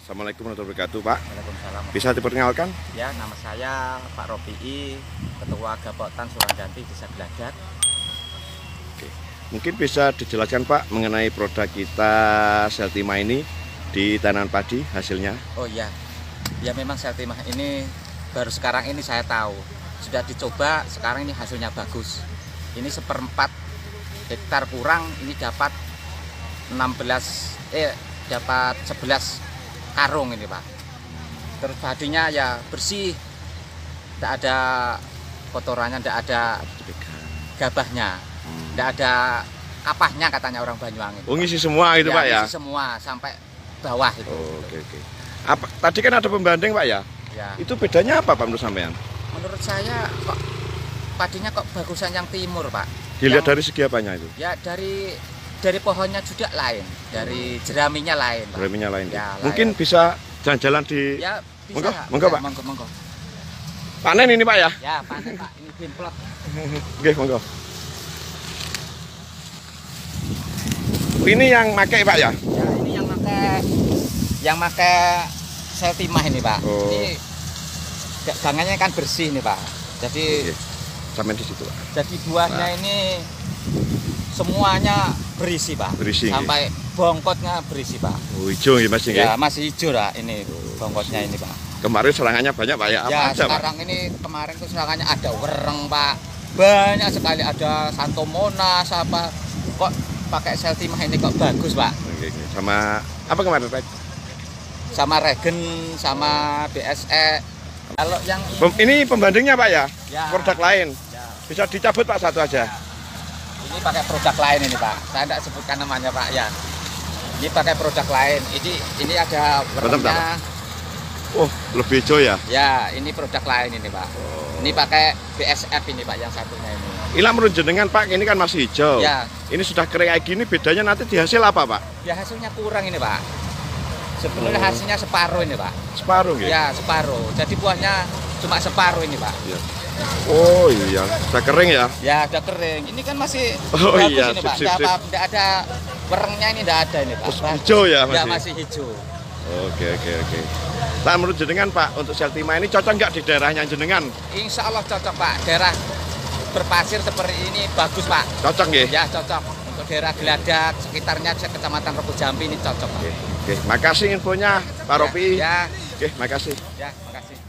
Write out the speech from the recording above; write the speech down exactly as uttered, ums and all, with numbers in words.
Assalamualaikum warahmatullahi wabarakatuh, Pak. Waalaikumsalam. Bisa diperkenalkan? Ya, nama saya Pak Robi, Ketua Gapoktan Suranganti Desa Geladak. Oke. Mungkin bisa dijelaskan Pak mengenai produk kita Seltima ini di tanaman padi hasilnya? Oh iya, ya memang Seltima ini baru sekarang ini saya tahu. Sudah dicoba, sekarang ini hasilnya bagus. Ini seperempat hektar kurang, ini dapat enam belas, eh dapat sebelas karung ini Pak. Terus padinya ya bersih, tidak ada kotorannya, tidak ada gabahnya, tidak ada kapahnya katanya orang Banyuwangi. Oh, ngisi semua itu ya, Pak ya? Ngisi semua sampai bawah itu. Oh, oke oke. Apa tadi kan ada pembanding Pak ya? Ya. Itu bedanya apa Pak menurut sampean? Menurut saya kok padinya kok bagusan yang timur Pak. Dilihat yang, dari segi apanya itu? Ya dari dari pohonnya juga lain, dari jeraminya lain Pak. Jeraminya lain. Ya, mungkin lain. bisa jalan-jalan di Ya, bisa. Monggo, monggo Ya, Pak. Monggo, monggo. Panen ini Pak ya? Ya, panen Pak. Ini dimplot. Oke, monggo. Ini yang pakai Pak ya? Ya, ini yang pakai yang pakai Seltima ini Pak. Oh. Ini gangannya kan bersih nih Pak. Jadi Oke. Sampai di situ Pak. Jadi buahnya Nah. ini semuanya berisi Pak. Berisi, sampai bongkotnya berisi Pak. Oh, hijau ya Mas ya? Ya, masih hijau lah ini bongkotnya ini Pak. Kemarin serangannya banyak Pak ya? Apa Ya, aja, Pak? sekarang ini kemarin tuh serangannya ada wereng Pak. Banyak sekali, ada Santomonas apa. Kok pakai Seltima ini kok bagus Pak. Oke, oke. Sama apa kemarin Pak? Sama Regen, sama B S E. Kalau yang Pem- ini pembandingnya Pak ya? Ya. Produk lain. Ya, Bisa dicabut Pak satu aja. ini pakai produk lain ini Pak. Saya tidak sebutkan namanya Pak ya. Ini pakai produk lain. Ini ini ada Bentar, bentar, werengnya. Oh, lebih hijau ya? Ya, ini produk lain ini Pak. Ini pakai B S F ini Pak yang satunya ini. Inilah menurut jenengan Pak, ini kan masih hijau. Ya. Ini sudah kering kayak gini, bedanya nanti di hasil apa Pak? Ya hasilnya kurang ini Pak. Sebenarnya Oh. hasilnya separuh ini Pak. Separuh ya? Ya separuh. Jadi buahnya cuma separuh ini Pak. Ya. Oh iya, sudah kering ya? Ya udah kering. Ini kan masih Oh, bagus iya, ini sip, Pak. sip, Tidak sip. apa, tidak ada werengnya ini tidak ada ini Pak. Terus hijau ya Ya masih? masih hijau. Oke oke oke. Nah menurut jenengan Pak, untuk Seltima ini cocok nggak di daerahnya jenengan? Insya Allah cocok Pak. Daerah berpasir seperti ini bagus Pak. Cocok ya? Ya cocok. Untuk daerah Geladak, sekitarnya Kecamatan Rebo Jambi ini cocok Pak. Oke, oke. Makasih infonya Pak Ropi. Ya, Oke, makasih. ya, ya makasih.